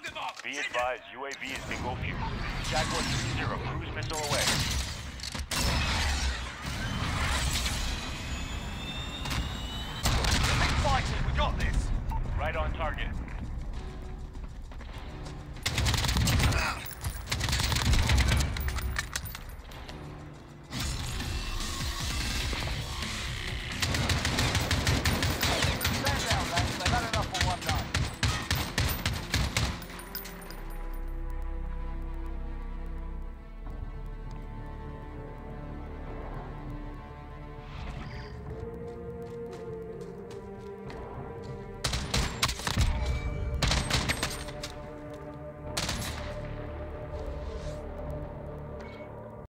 Be advised, UAV is bingo fuel. Jaguar 3-0, cruise missile away.